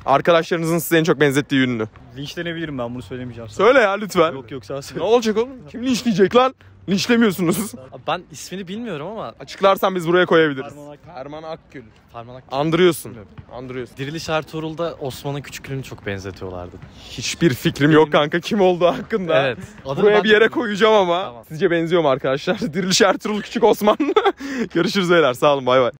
Arkadaşlarınızın size en çok benzettiği ünlü. Linçlenebilirim, ben bunu söylemeyeceğim. Söyle ya lütfen. Yok sağ Ne olacak oğlum? Kim linçleyecek lan? Linçlemiyorsunuz. Ben ismini bilmiyorum ama Açıklarsan biz buraya koyabiliriz. Ferman Akgül. Ferman Andırıyorsun. Andırıyorsun. Diriliş Ertuğrul'da Osman'ın küçüklüğünü çok benzetiyorlardı. Hiçbir fikrim yok kanka kim olduğu hakkında. Evet. Adını Buraya ben bir de yere bilmiyorum. koyacağım ama. Tamam. Sizce benziyor mu arkadaşlar? Diriliş Ertuğrul Küçük Osman. Görüşürüz beyler. Sağ olun. Bay bay.